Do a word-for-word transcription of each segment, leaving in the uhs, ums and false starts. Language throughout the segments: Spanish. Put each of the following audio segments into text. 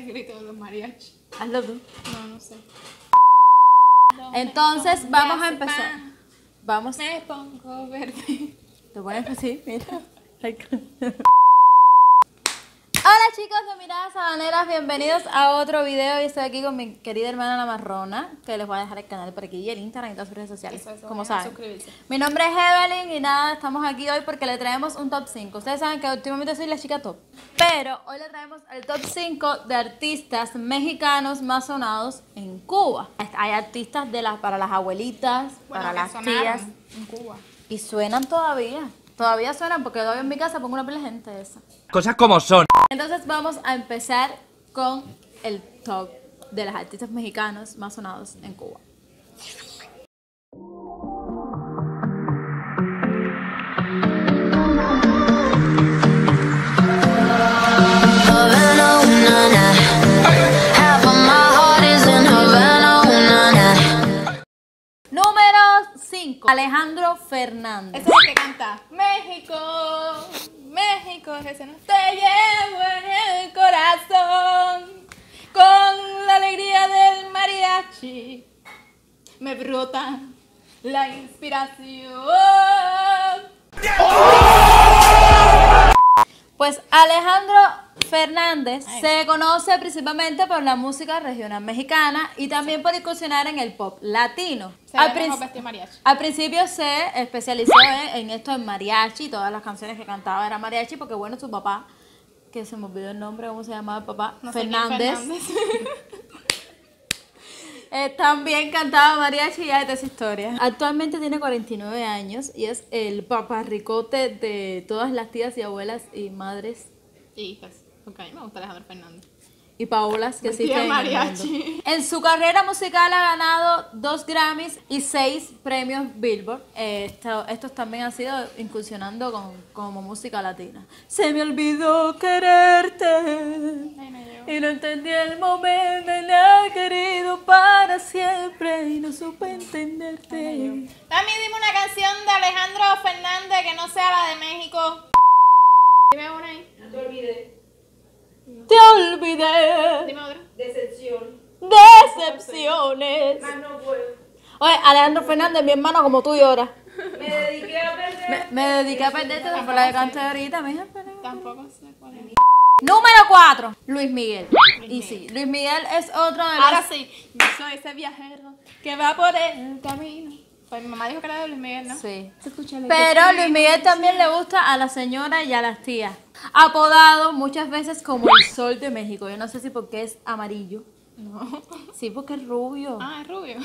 el grito de los mariachis. Hazlo tú. No, no sé. Entonces vamos a empezar. Vamos. Me pongo verde. Te pones así, mira. Hola chicos de Miradas Sabaneras, bienvenidos a otro video. Y estoy aquí con mi querida hermana La Marrona, que les voy a dejar el canal por aquí y el Instagram y todas sus redes sociales, Eso, eso, como vayan a saben. suscribirse. Mi nombre es Evelyn y nada, estamos aquí hoy porque le traemos un top cinco. Ustedes saben que últimamente soy la chica top, pero hoy le traemos el top cinco de artistas mexicanos más sonados en Cuba. Hay artistas de las, para las abuelitas, Bueno, para que las sonaron tías, en Cuba. y suenan todavía. Todavía suenan porque todavía en mi casa pongo una pila de gente de esa. Cosas como son. Entonces vamos a empezar con el top de los artistas mexicanos más sonados en Cuba. Número cinco. Alejandro Fernández. Ese es el que canta México, México, ese no te llevo en el corazón. Con la alegría del mariachi me brota la inspiración. Pues Alejandro Fernández Ay. se conoce principalmente por la música regional mexicana y también por incursionar en el pop latino. Se Al, ve prin como mariachi. al principio se especializó en, en esto en mariachi, todas las canciones que cantaba era mariachi porque bueno, su papá, que se me olvidó el nombre, ¿cómo se llamaba el papá? No sé Fernández. Fernández. Eh, también cantaba mariachi y ya es de esa historia. Actualmente tiene cuarenta y nueve años y es el paparricote de todas las tías y abuelas y madres Y hijas, porque a mí me gusta Alejandro Fernández. y Paolas que existen en el mariachi. mundo. En su carrera musical ha ganado dos Grammys y seis premios Billboard. Eh, esto- estos también han sido incursionando con, como música latina. Se me olvidó quererte. Ay, no, yo. Y no entendí el momento, me la he querido para siempre y no supe entenderte. Dami, dime una canción de Alejandro Fernández que no sea la de México. Dime una ahí. Te olvidé. Dime otra. Decepciones. Oye, Alejandro Fernández, mi hermano, como tú lloras. Me dediqué a perder. Me, me dediqué a perderte por la que canté ahorita, mija. pero- Tampoco sé cuál es. Número cuatro, Luis Miguel. Y sí, Luis Miguel es otro de los... Ahora sí, yo soy ese viajero que va por el camino. Pues mi mamá dijo que era de Luis Miguel, ¿no? Sí. Pero Luis Miguel también le gusta a la señora y a las tías. Apodado muchas veces como el sol de México. Yo no sé si porque es amarillo. No. Sí, porque es rubio. Ah, es rubio.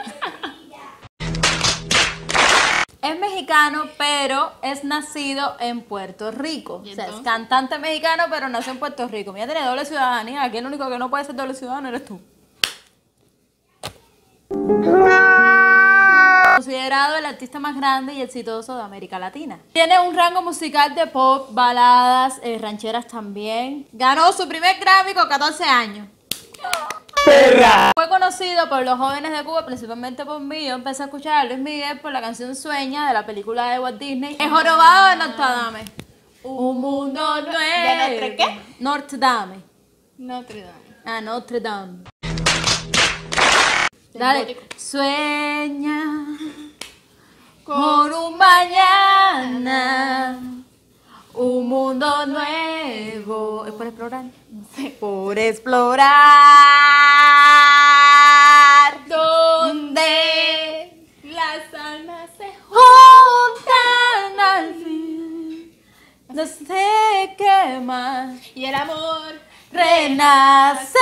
Es mexicano, pero es nacido en Puerto Rico. ¿Y O sea, es entonces? cantante mexicano, pero nació en Puerto Rico. Mira, tiene doble ciudadanía. Aquí el único que no puede ser doble ciudadano eres tú. Considerado el artista más grande y exitoso de América Latina. Tiene un rango musical de pop, baladas, eh, rancheras también. Ganó su primer Grammy con catorce años. ¡Perra! Fue conocido por los jóvenes de Cuba, principalmente por mí. Yo empecé a escuchar a Luis Miguel por la canción Sueña de la película de Walt Disney. El jorobado de Notre Dame. Un mundo nuevo. ¿De Notre qué? Notre Dame. Notre Dame. Ah, Notre Dame. Dale. Sueña con un mañana, un mundo nuevo. ¿Es por explorar? No sé. Por explorar. Donde las almas se Juntan al fin. No sé qué más. y el amor Renacerá.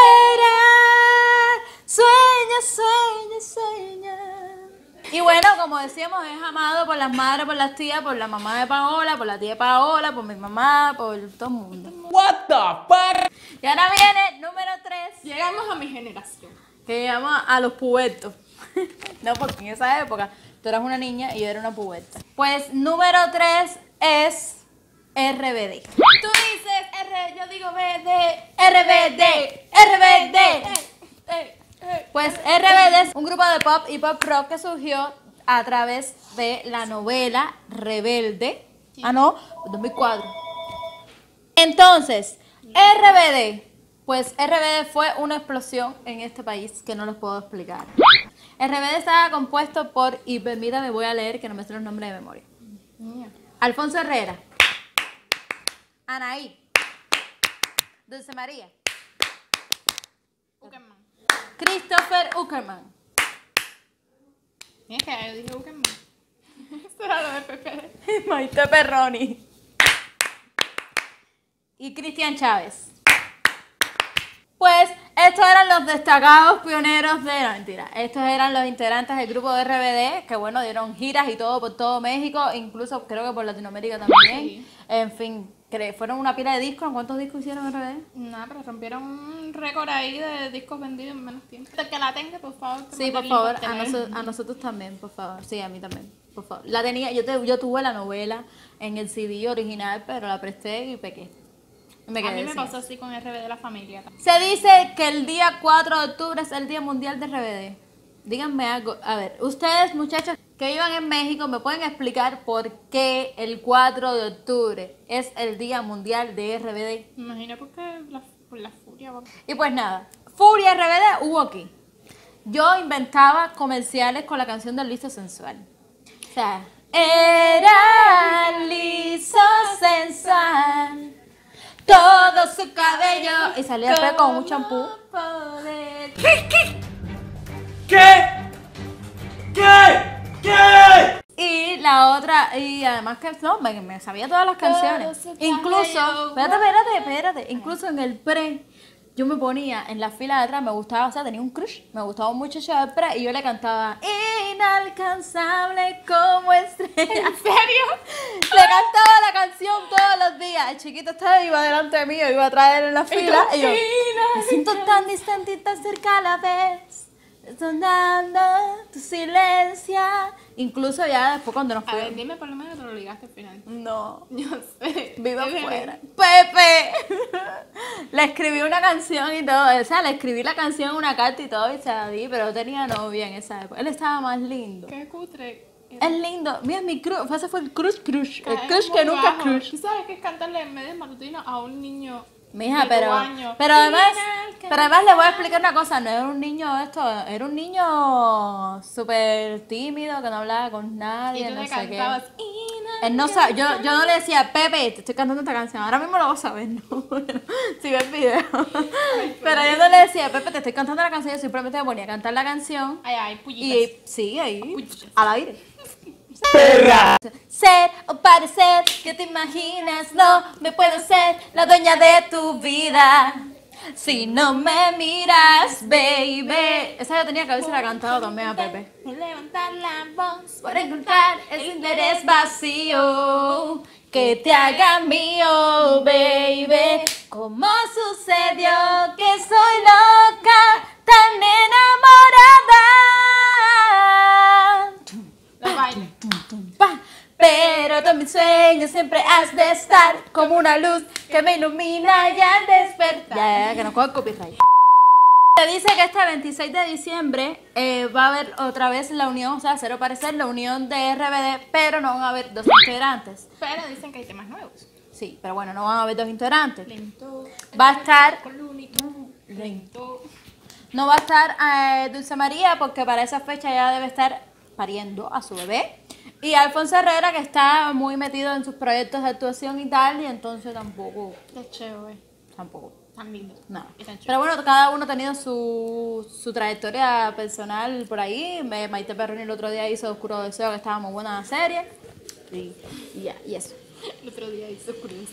Sueña, sueña, sueña. Y bueno, como decíamos, es amado por las madres, por las tías, por la mamá de Paola, por la tía de Paola, por mi mamá, por todo el mundo. What the fuck? Y ahora viene número tres, Llegamos a mi generación. que llama a los pubertos. No, porque en esa época tú eras una niña y yo era una puberta. Pues número tres es R B D. Tú dices R, yo digo B, D. R B D, R B D. Eh, eh, eh. Pues R B D es un grupo de pop y pop rock que surgió a través de la novela Rebelde. Ah, no, dos mil cuatro. Entonces, R B D Pues R B D fue una explosión en este país que no les puedo explicar. R B D estaba compuesto por, y permítame, voy a leer que no me sé los nombres de memoria. Alfonso Herrera, Anaí, Dulce María, Uckerman. Christopher Uckerman, Es que yo dije Uckerman. Eso era lo de Pepe. Maite Perroni y Cristian Chávez. Pues estos eran los destacados pioneros de... No, mentira. Estos eran los integrantes del grupo de R B D, que bueno, dieron giras y todo por todo México, incluso creo que por Latinoamérica también. Sí. En fin, cre- fueron una pila de discos. ¿Cuántos discos hicieron R B D? Nada, pero rompieron un récord ahí de discos vendidos en menos tiempo. El que la tenga, por favor. que Sí, mande por el favor, link a, por noso- teléfono. a nosotros también, por favor. Sí, a mí también, por favor. La tenía, yo, te- yo tuve la novela en el C D original, pero la presté y pequé. Y me A quedé mí me sin pasó así con R B D La Familia. Se dice que el día cuatro de octubre es el Día Mundial de R B D. Díganme algo. A ver, ustedes muchachos que vivan en México me pueden explicar por qué el cuatro de octubre es el Día Mundial de R B D. Me imagino porque la, por la furia. va. Y pues nada, Furia R B D hubo aquí. Yo inventaba comerciales con la canción del liso sensual. O sea, era liso sensual. Todo su cabello. Y salía después con un champú. ¿Qué? ¿Qué? ¿Qué? Y la otra, y además que no, me, me sabía todas las canciones. su Incluso, cabello. espérate, espérate, espérate. Incluso en el pre, yo me ponía en la fila de atrás, me gustaba, o sea, tenía un crush, me gustaba un muchacho del pre y yo le cantaba inalcanzable como estrella. ¿En serio? Le cantaba la canción todos los días. El chiquito estaba, iba delante de mí, yo iba atrás de él en la fila. Y yo, me siento tan distante y tan cerca a la vez. Sonando tu silencio. Incluso ya después cuando nos A ver, fuimos. dime por lo menos que te lo ligaste al final. No. Yo sé. Viva Dime. afuera. Pepe. Le escribí una canción y todo. O sea, le escribí la canción, una carta y todo y se la di, pero tenía novia en esa época. Él estaba más lindo. Qué cutre. Es lindo. Mira, mi crush. Ese fue el crush crush. El Cae crush muy que nunca es bajo. crush. ¿Tú sabes qué es cantarle en medio matutino a un niño? Mija, de tu pero, año? pero además, Inalcanzable. pero además le voy a explicar una cosa, no era un niño esto, era un niño súper tímido que no hablaba con nadie, Y tú no le sé qué. cantabas. Él no sabe, yo, yo no le decía, Pepe, te estoy cantando esta canción, ahora mismo lo vas a saber, no, bueno, si ve el video. Pero yo no le decía, Pepe, te estoy cantando la canción, yo simplemente me ponía a cantar la canción Ay, ay, pullitas. y sí, ahí, Pullitas. al aire. ¡Perra! Ser o parecer que te imaginas, no me puedo ser la dueña de tu vida. Si no me miras, baby. Esa yo tenía que haberse la cantado también a Pepe. Levantar la voz. Por encontrar ese interés vacío que te haga mío, baby. ¿Cómo sucedió que soy loca, tan enamorada? Los bailes. Pa. Pero tú en mis sueños siempre has de estar como una luz que me ilumina y al despertar. Ya, ya, que no coge el copyright. Se dice que este veintiséis de diciembre eh, va a haber otra vez la unión, o sea, cero parecer, la unión de R B D, pero no van a haber dos integrantes. Pero dicen que hay temas nuevos. Sí, pero bueno, no van a haber dos integrantes. Lento. Va a estar, Colúnico. Lento. no va a estar eh, Dulce María porque para esa fecha ya debe estar pariendo a su bebé. Y Alfonso Herrera que está muy metido en sus proyectos de actuación y tal, y entonces tampoco, Qué chévere. tampoco. Tan lindo. Nada. Y tan chévere. Pero bueno, cada uno ha tenido su, su trayectoria personal por ahí. Me- Maite Perroni el otro día hizo Oscuro Deseo, que estaba muy buena la serie. Y, y ya, y eso. El otro día hizo oscurecer.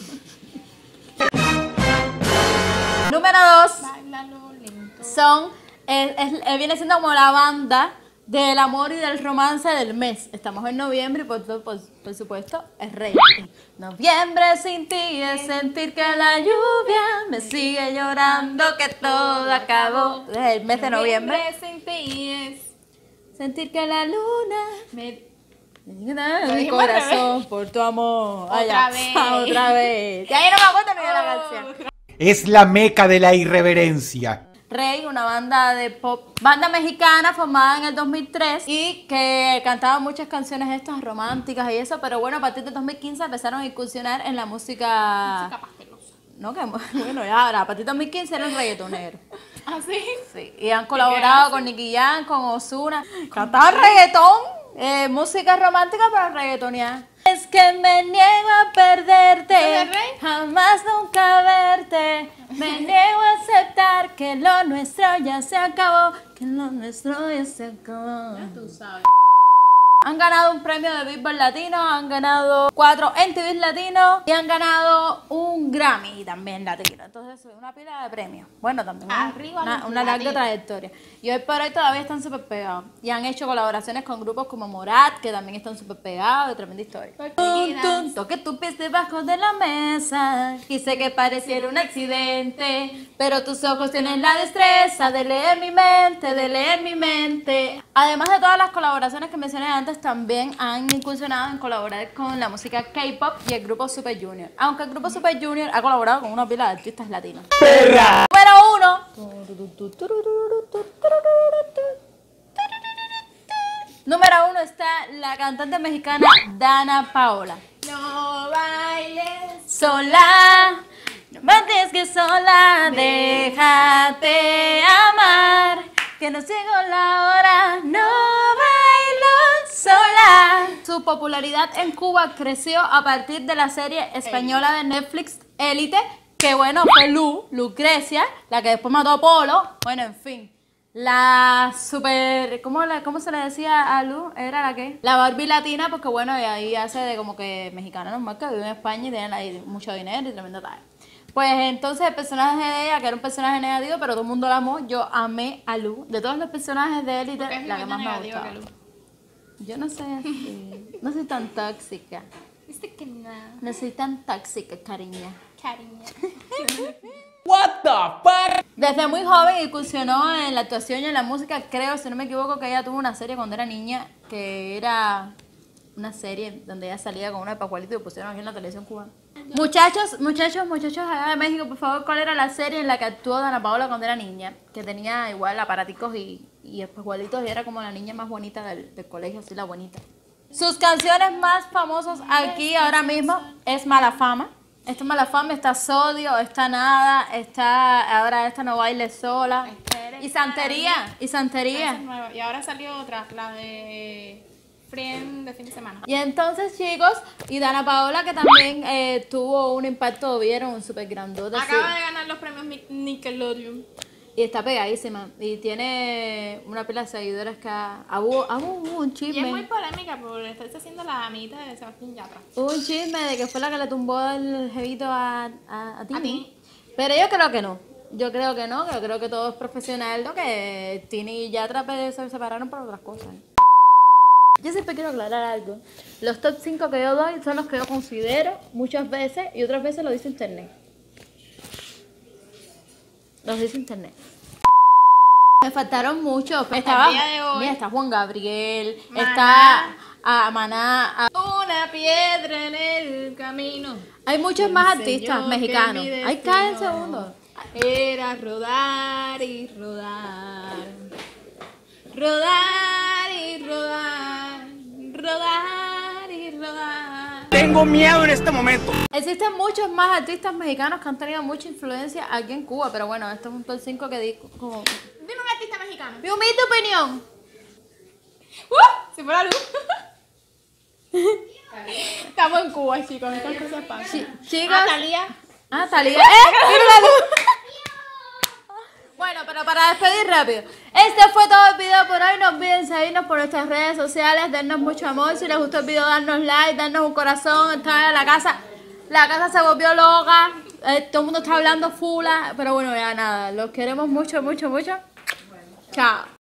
Número dos Báilalo lento. son, es- es- eh, viene siendo como la banda del amor y del romance del mes. Estamos en noviembre y por, por, por supuesto es rey. Noviembre sin ti es sentir que la lluvia me sigue llorando, que todo acabó. Es el mes de noviembre. sin ti es. Sentir que la luna Me... mi dijimos al corazón por tu amor. Otra Ay, ya. vez. Otra vez. Ya yo no me acuerdo ni de la canción. Es la meca de la irreverencia. Rey, una banda de pop, banda mexicana formada en el dos mil tres y que cantaba muchas canciones estas románticas y eso, pero bueno, a partir del dos mil quince empezaron a incursionar en la música... Música pastelosa. no, que bueno, ya ahora, a partir de dos mil quince eran reggaetoneros. ¿Ah, sí? Sí, y han colaborado con Nicky Jam, con Ozuna. Cantaban reggaetón, eh, música romántica para reggaetonear. Es que me niego a perderte, ¿Eso es Rey? jamás nunca verte. Me niego a aceptar que lo nuestro ya se acabó, que lo nuestro ya se acabó. Tú sabes. Han ganado un premio de Billboard Latino, han ganado cuatro M T V Latinos y han ganado un Grammy también latino. Entonces, una pila de premios. Bueno, también una- Arriba una, los una larga latinos. trayectoria. Y hoy por hoy todavía están súper pegados. Y han hecho colaboraciones con grupos como Morat, que también están súper pegados, de tremenda historia. Tum, tum, toque tu pie debajo de la mesa. Quise que pareciera un accidente, pero tus ojos tienen la destreza de leer mi mente, de leer mi mente. Además de todas las colaboraciones que mencioné antes, también han incursionado en colaborar con la música K-pop y el grupo Super Junior. Aunque el grupo Super Junior ha colaborado con una pila de artistas latinos. Perra. Número uno. Número uno está la cantante mexicana Dana Paola. No bailes. Sola, no me dejes que sola, déjate amar, que no llegó la hora, no bailo sola. Su popularidad en Cuba creció a partir de la serie española de Netflix Élite, que bueno, fue Lu, Lucrecia, la que después mató a Polo. Bueno, en fin. La super, ¿cómo, le- ¿cómo se le decía a Lu? ¿Era la qué? La Barbie latina, porque bueno, y ahí hace de como que mexicana normal que vive en España y tiene ahí mucho dinero y tremenda talla. Pues entonces el personaje de ella, que era un personaje negativo, pero todo el mundo la amó, yo amé a Lu. De todos los personajes de Élite, ¿Qué es la que igual más de me negativo gustaba. que Lu? Yo no soy así, no soy tan tóxica. Viste que nada. No soy tan tóxica, cariño. Cariño. What the fuck? Desde muy joven incursionó en la actuación y en la música. Creo, si no me equivoco, que ella tuvo una serie cuando era niña, que era una serie donde ella salía con una de Pascualito y pusieron aquí en la televisión cubana. Muchachos, muchachos, muchachos allá de México, por favor, ¿cuál era la serie en la que actuó Dana Paola cuando era niña? Que tenía igual aparaticos y, y espejuelitos y era como la niña más bonita del, del colegio, así la bonita. Sus canciones más famosas aquí ahora mismo es Mala Fama. Esta es Mala Fama, está Sodio, está Nada, está ahora esta No Bailes Sola. Y Santería, y Esa es Santería. nueva. Y ahora salió otra, la de Friend de fin de semana. Y entonces, chicos, y Dana Paola, que también eh, tuvo un impacto, vieron, súper grandote. así. Acaba de ganar los premios Mi- Nickelodeon. Y está pegadísima. Y tiene una pila de seguidores que ha... ah, Hubo, ah, hubo un Y es chisme. muy polémica por estarse haciendo la amiguita de Sebastián Yatra. Hubo un chisme de que fue la que le tumbó el jevito a, a, a Tini. A Tini. Pero yo creo que no. Yo creo que no, que yo creo que todo es profesional, lo que Tini y Yatra pues, se separaron por otras cosas. Yo siempre quiero aclarar algo. Los top cinco que yo doy son los que yo considero muchas veces y otras veces lo dice internet. Los dice internet. Me faltaron muchos. Estaba, día de hoy. mira, está Juan Gabriel, Maná. está a Maná. a- Una piedra en el camino. Hay muchos más Enseñó artistas que mexicanos. mi Ay, cada destino segundo. Era rodar y rodar. Rodar y rodar. Rodar y rodar. Tengo miedo en este momento. Existen muchos más artistas mexicanos que han tenido mucha influencia aquí en Cuba, pero bueno, este es un top cinco que di como... Dime un artista mexicano. Mi humilde opinión. ¡Uh! Se fue la luz. Estamos en Cuba, chicos. Estas cosas pasan. Chi- chicos. Ah, Thalía. Ah, Talía. ¡Eh! ¡Mira la luz! Bueno, pero para despedir rápido. Este fue todo el video por hoy. No olviden seguirnos por nuestras redes sociales, darnos mucho amor. Si les gustó el video, darnos like, darnos un corazón. Está en la casa. La casa se volvió loca. Eh, todo el mundo está hablando fula. Pero bueno, ya nada. Los queremos mucho, mucho, mucho. Chao.